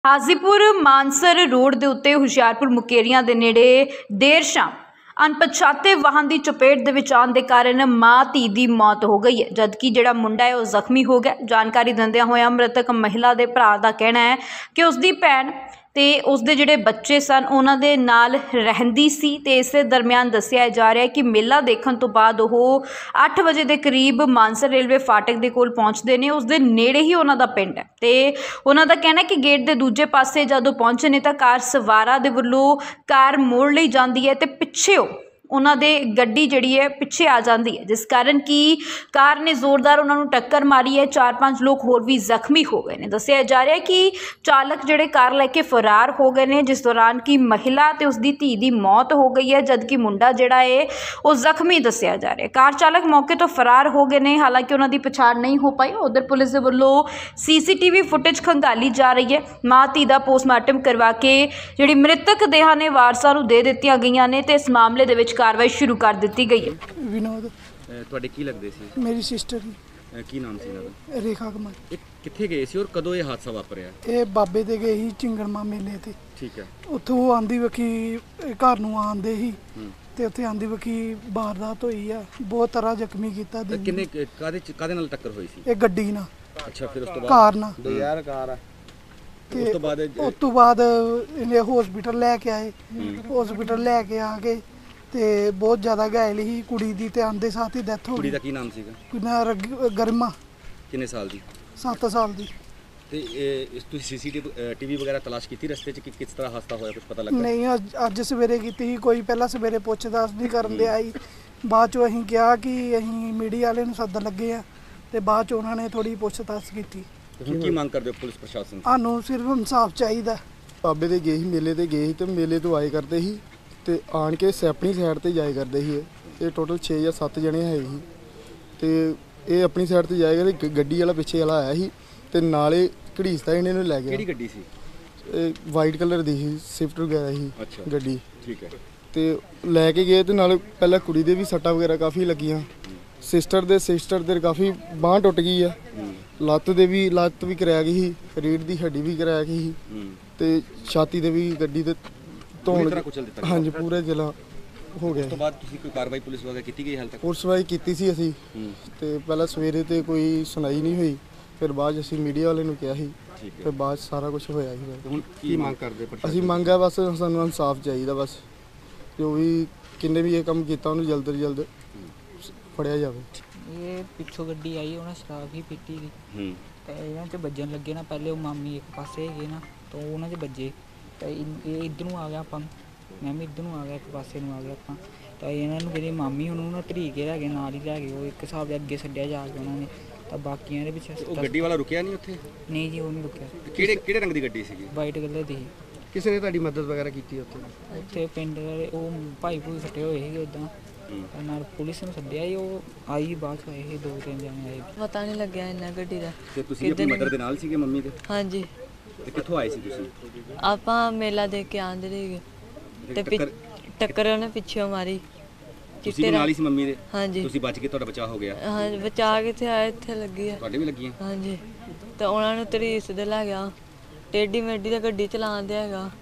Hajipur Mansar road ਦੇ ਉੱਤੇ ਹੁਸ਼ਿਆਰਪੁਰ ਮੁਕੇਰੀਆਂ ਦੇ ਨੇੜੇ ਦੇਰ ਸ਼ਾਮ ਅਣਪਛਾਤੇ ਵਾਹਨ ਦੀ ਚਪੇਟ ਦੇ ਵਿੱਚ ਆਉਣ ਦੇ ਕਾਰਨ ਮਾਂ ਧੀ ਦੀ ਮੌਤ ਹੋ ਗਈ ਹੈ, ਜਦਕਿ ਜਿਹੜਾ ਮੁੰਡਾ ਹੈ ਉਹ ਜ਼ਖਮੀ ਹੋ ਗਿਆ। ਜਾਣਕਾਰੀ ਦਿੰਦਿਆਂ ਹੋਇਆਂ ਮ੍ਰਿਤਕ ਮਹਿਲਾ ਦੇ ਭਰਾ ਦਾ ਕਹਿਣਾ ਹੈ ਕਿ ਉਸਦੀ ਭੈਣ ਤੇ ਉਸਦੇ ਜਿਹੜੇ ਬੱਚੇ ਸਨ ਉਹਨਾਂ ਦੇ ਨਾਲ ਰਹਿੰਦੀ ਸੀ ਤੇ ਇਸੇ ਦਰਮਿਆਨ ਦੱਸਿਆ ਜਾ ਰਿਹਾ ਹੈ ਕਿ ਮੇਲਾ ਦੇਖਣ ਤੋਂ ਬਾਅਦ ਉਹ 8 ਵਜੇ ਦੇ ਕਰੀਬ ਮਾਨਸਰ ਰੇਲਵੇ ਫਾਟਕ ਦੇ ਕੋਲ ਪਹੁੰਚਦੇ ਨੇ। ਉਸਦੇ ਨੇੜੇ ਹੀ ਉਹਨਾਂ ਦਾ ਪਿੰਡ ਹੈ ਤੇ ਉਹਨਾਂ ਦਾ ਕਹਿਣਾ ਹੈ ਕਿ ਗੇਟ ਦੇ ਦੂਜੇ ਪਾਸੇ ਜਦੋਂ ਪਹੁੰਚੇ ਨੇ ਤਾਂ ਕਾਰ ਸਵਾਰਾਂ ਦੇ ਵੱਲੋਂ ਕਾਰ ਮੋੜ ਲਈ ਜਾਂਦੀ ਹੈ ਤੇ ਪਿੱਛੇ ਉਹਨਾਂ ਦੇ ਗੱਡੀ ਜਿਹੜੀ ਹੈ ਪਿੱਛੇ ਆ ਜਾਂਦੀ ਹੈ, ਜਿਸ ਕਾਰਨ ਕਿ ਕਾਰ ਨੇ ਜ਼ੋਰਦਾਰ ਉਹਨਾਂ ਨੂੰ ਟੱਕਰ ਮਾਰੀ ਹੈ। 4-5 ਲੋਕ ਹੋਰ ਵੀ ਜ਼ਖਮੀ ਹੋ ਗਏ ਨੇ। ਦੱਸਿਆ ਜਾ ਰਿਹਾ ਹੈ ਕਿ ਚਾਲਕ ਜਿਹੜੇ ਕਾਰ ਲੈ ਕੇ ਫਰਾਰ ਹੋ ਗਏ ਨੇ, ਜਿਸ ਦੌਰਾਨ ਕਿ ਮਹਿਲਾ ਤੇ ਉਸਦੀ ਧੀ ਦੀ ਮੌਤ ਹੋ ਗਈ ਹੈ, ਜਦਕਿ ਮੁੰਡਾ ਜਿਹੜਾ ਹੈ ਉਹ ਜ਼ਖਮੀ ਦੱਸਿਆ ਜਾ ਰਿਹਾ ਹੈ। ਕਾਰ ਚਾਲਕ ਮੌਕੇ ਤੋਂ ਫਰਾਰ ਹੋ ਗਏ ਨੇ, ਹਾਲਾਂਕਿ ਉਹਨਾਂ ਦੀ ਪਛਾਣ ਨਹੀਂ ਹੋ ਪਾਈ। ਉਧਰ ਪੁਲਿਸ ਦੇ ਵੱਲੋਂ CCTV ਫੁਟੇਜ ਖੰਗਾਲੀ ਜਾ ਰਹੀ ਹੈ। ਮਾਂ ਧੀ ਦਾ ਪੋਸਟਮਾਰਟਮ ਕਰਵਾ ਕੇ ਜਿਹੜੀ ਮ੍ਰਿਤਕ ਦੇਹਾਂ ਨੇ ਵਾਰਸਾਂ ਨੂੰ ਦੇ ਦਿੱਤੀਆਂ ਗਈਆਂ ਨੇ ਤੇ ਇਸ ਮਾਮਲੇ ਦੇ ਵਿੱਚ कार्रवाई शुरू कर दी गई है। विनोद ਤੁਹਾਡੇ ਕੀ ਲੱਗਦੇ ਸੀ? मेरी सिस्टर ਕੀ ਨਾਮ ਸੀ ਇਹਨਾਂ ਦਾ? रेखा कुमार। ਇਹ ਕਿੱਥੇ ਗਏ ਸੀ ਔਰ ਕਦੋਂ ਇਹ ਹਾਦਸਾ ਵਾਪਰਿਆ? ਇਹ ਬਾਬੇ ਦੇ ਗਏ ਸੀ ਚਿੰਗੜਮਾ ਮੇਲੇ ਤੇ। ਠੀਕ ਹੈ। ਉੱਥੋਂ ਆਂਦੀ ਵਕੀ ਘਰ ਨੂੰ ਆਂਦੇ ਸੀ ਤੇ ਉੱਥੇ ਆਂਦੀ ਵਕੀ ਵਾਰਦਾਤ ਹੋਈ ਆ। ਬਹੁਤ ਤਰ੍ਹਾਂ ਜ਼ਖਮੀ ਕੀਤਾ। ਕਿੰਨੇ ਕਾਦੇ ਨਾਲ ਟੱਕਰ ਹੋਈ ਸੀ? ਇਹ ਗੱਡੀ ਨਾਲ। ਅੱਛਾ, ਫਿਰ ਉਸ ਤੋਂ ਬਾਅਦ ਕਾਰ ਨਾਲ। ਯਾਰ ਕਾਰ ਆ। ਉਸ ਤੋਂ ਬਾਅਦ ਇਹਨੇ ਹਸਪੀਟਲ ਲੈ ਕੇ ਆਏ। ਹਸਪੀਟਲ ਲੈ ਕੇ ਆ ਕੇ ਤੇ ਬਹੁਤ ਜ਼ਿਆਦਾ ਘਾਇਲ ਸੀ ਕੁੜੀ ਦੀ ਤੇ ਆਂਦੇ ਸਾਥ ਹੀ ਡੈਥ ਹੋ ਗਈ। ਕੁੜੀ ਦਾ ਕੀ ਨਾਮ ਸੀਗਾ? ਗਰਮਾ। ਕਿੰਨੇ ਸਾਲ ਦੀ? 7 ਸਾਲ ਦੀ। ਤੇ ਇਸ ਤੁਸੀਂ CCTV ਵਗੈਰਾ ਤਲਾਸ਼ ਕੀਤੀ ਰਸਤੇ 'ਚ ਕਿ ਕਿਸ ਤਰ੍ਹਾਂ ਹਾਦਸਾ ਹੋਇਆ, ਕੁਝ ਪਤਾ ਲੱਗਾ? ਨਹੀਂ, ਅੱਜ ਸਵੇਰੇ ਕੀਤੀ ਸੀ। ਕੋਈ ਪਹਿਲਾਂ ਸਵੇਰੇ ਪੁੱਛ-ਦੱਸ ਨਹੀਂ ਕਰਨ ਦੇ ਆਈ। ਬਾਅਦ 'ਚੋਂ ਅਸੀਂ ਕਿਹਾ ਕਿ ਅਸੀਂ ਮੀਡੀਆ ਵਾਲੇ ਨੂੰ ਸੱਦਣ ਲੱਗੇ ਆ ਤੇ ਬਾਅਦ 'ਚ ਉਹਨਾਂ ਨੇ ਥੋੜੀ ਪੁੱਛ-ਦੱਸ ਕੀਤੀ। ਹੁਣ ਕੀ ਮੰਗ ਕਰਦੇ ਹੋ ਪੁਲਿਸ ਪ੍ਰਸ਼ਾਸਨ ਤੋਂ? ਸਾਨੂੰ ਸਿਰਫ ਇਨਸਾਫ ਚਾਹੀਦਾ। ਬਾਬੇ ਦੇ ਗਏ ਸੀ, ਮੇਲੇ ਤੇ ਗਏ ਸੀ ਤੇ ਮੇਲੇ ਤੋਂ ਆਏ ਕਰਦੇ ਸੀ ਤੇ ਆਣ ਕੇ ਆਪਣੀ ਸਾਈਡ ਤੇ ਜਾਏ ਕਰਦੇ ਸੀ। ਇਹ ਟੋਟਲ 6 ਜਾਂ 7 ਜਣੇ ਹੈ ਸੀ ਤੇ ਇਹ ਆਪਣੀ ਸਾਈਡ ਤੇ ਜਾਏਗਾ ਤੇ ਗੱਡੀ ਵਾਲਾ ਪਿੱਛੇ ਵਾਲਾ ਆਇਆ ਸੀ ਤੇ ਨਾਲੇ ਘੜੀਸਦਾ ਇਹਨੇ ਨੂੰ ਲੈ ਗਿਆ। ਕਿਹੜੀ ਗੱਡੀ ਸੀ? ਇਹ ਵਾਈਟ ਕਲਰ ਦੀ ਸੀ, ਸਵਿਫਟ ਵਗੈਰਾ ਸੀ ਗੱਡੀ। ਠੀਕ ਹੈ। ਤੇ ਲੈ ਕੇ ਗਏ ਤੇ ਨਾਲ ਪਹਿਲਾਂ ਕੁੜੀ ਦੇ ਵੀ ਸੱਟਾਂ ਵਗੈਰਾ ਕਾਫੀ ਲੱਗੀਆਂ। ਸਿਸਟਰ ਦੇ ਕਾਫੀ ਬਾਂਹ ਟੁੱਟ ਗਈ ਆ। ਲੱਤ ਵੀ ਕਰਾਇਆ ਗਈ ਸੀ, ਰੀੜ੍ਹ ਦੀ ਹੱਡੀ ਵੀ ਕਰਾਇਆ ਗਈ ਸੀ ਤੇ ਛਾਤੀ ਦੇ ਵੀ ਗੱਡੀ ਦੇ ਧੋਣ। ਹਾਂਜੀ, ਪੂਰੇ ਜ਼ਿਲ੍ਹਾ ਹੋ ਗਿਆ। ਉਸ ਤੋਂ ਬਾਅਦ ਤੁਸੀਂ ਕੋਈ ਕਾਰਵਾਈ ਪੁਲਿਸ ਵਗੈਰਾ ਕੀਤੀ ਗਈ ਹਾਲ ਤੱਕ? ਪੁਲਿਸ ਵਾਈ ਕੀਤੀ ਸੀ ਅਸੀਂ ਤੇ ਪਹਿਲਾਂ ਸਵੇਰੇ ਤੇ ਕੋਈ ਸੁਣਾਈ ਨਹੀਂ ਹੋਈ, ਫਿਰ ਬਾਅਦ ਅਸੀਂ ਮੀਡੀਆ ਵਾਲੇ ਨੂੰ ਕਿਹਾ ਸੀ ਤੇ ਬਾਅਦ ਸਾਰਾ ਕੁਝ ਹੋਇਆ ਸੀ। ਹੁਣ ਕੀ ਮੰਗ ਕਰਦੇ? ਅਸੀਂ ਮੰਗਿਆ ਬਸ ਸਾਨੂੰ ਇਨਸਾਫ ਚਾਹੀਦਾ। ਬਸ ਜੋ ਵੀ ਕਿੰਨੇ ਵੀ ਇਹ ਕੰਮ ਕੀਤਾ ਉਹਨੂੰ ਜਲਦ ਤੋਂ ਜਲਦ ਫੜਿਆ ਜਾਵੇ। ਇਹ ਪਿੱਛੋਂ ਗੱਡੀ ਆਈ, ਉਹਨਾਂ ਸ਼ਰਾਬ ਹੀ ਪੀਤੀ ਗਈ ਤੇ ਇਹਨਾਂ 'ਚ ਵੱਜਣ ਲੱਗੇ ਨਾ। ਪਹਿਲੇ ਉਹ ਮਾਮੀ ਇੱਕ ਪਾਸੇ ਹੈਗੇ ਨਾ ਤਾਂ ਉਹਨਾਂ 'ਚ ਵੱਜੇ ਤਾਂ ਇਹ ਇੱਧਰ ਨੂੰ ਆ ਗਿਆ, ਆਪਾਂ ਮੈਂ ਵੀ ਇੱਧਰ ਨੂੰ ਆ ਗਿਆ, ਇੱਕ ਪਾਸੇ ਨੂੰ ਆ ਗਿਆ ਆਪਾਂ। ਤਾਂ ਇਹਨਾਂ ਨੂੰ ਜਿਹੜੀ ਮਾਮੀ ਉਹਨੂੰ ਨਾ ਧਰੀ ਕੇ ਲੈ ਗਏ, ਨਾਲ ਹੀ ਲੈ ਗਏ। ਉਹ ਇੱਕ ਹਿਸਾਬ ਦੇ ਅੱਗੇ ਛੱਡਿਆ ਜਾ ਕੇ ਉਹਨਾਂ ਨੇ ਤਾਂ ਬਾਕੀਆਂ ਦੇ ਪਿੱਛੇ। ਉਹ ਗੱਡੀ ਵਾਲਾ ਰੁਕਿਆ ਨਹੀਂ ਉੱਥੇ? ਨਹੀਂ ਜੀ, ਉਹ ਨਹੀਂ ਰੁਕਿਆ। ਕਿਹੜੇ ਰੰਗ ਦੀ ਗੱਡੀ ਸੀਗੀ? ਵਾਈਟ ਕਲਰ ਦੀ। ਕਿਸੇ ਨੇ ਤੁਹਾਡੀ ਮਦਦ ਵਗੈਰਾ ਕੀਤੀ ਉੱਥੇ ਪਿੰਡ ਵਾਲੇ ਉਹ ਭਾਈ ਫੱਟੇ ਹੋਏ ਸੀਗੇ ਉੱਦਾਂ, ਨਾਲ ਪੁਲਿਸ ਨੂੰ ਸੱਦਿਆ ਸੀ। ਉਹ ਆਈ ਬਾਅਦ 'ਚ ਆਏ ਸੀ, 2-3 ਜਣੇ ਆਏ। ਪਤਾ ਨਹੀਂ ਲੱਗਿਆ ਇੰਨਾ ਗੱਡੀ ਦਾ। ਤੇ ਤੁਸੀਂ ਆਪਣੀ ਮਦਰ ਦੇ ਨਾਲ ਸੀਗੇ, ਮੰਮੀ ਦੇ? ਹਾਂਜੀ। ਤੇ ਕਿੱਥੋਂ ਆਏ ਸੀ ਤੁਸੀਂ? ਆਪਾਂ ਮੇਲਾ ਦੇਖ ਕੇ ਆਂਦੇ ਰਹੇ ਤੇ ਟੱਕਰ ਉਹਨੇ ਪਿੱਛੋਂ ਮਾਰੀ। ਤੁਸੀਂ ਨਾਲ ਹੀ ਸੀ ਮੰਮੀ ਦੇ? ਹਾਂਜੀ। ਤੁਸੀਂ ਬਚ ਕੇ, ਤੁਹਾਡਾ ਬਚਾਅ ਹੋ ਗਿਆ? ਹਾਂਜੀ, ਬਚਾ ਕੇ ਆਏ, ਇੱਥੇ ਲੱਗੀ ਆ। ਤੁਹਾਡੇ ਵੀ ਲੱਗੀਆਂ? ਹਾਂਜੀ। ਤਾਂ ਉਹਨਾਂ ਨੂੰ ਤਰੀਸ ਦੇ ਲੈ ਗਿਆ। ਟੇਢੀ ਮੇਢੀ ਦਾ ਗੱਡੀ ਚਲਾਉਂਦੇ ਹੈਗਾ।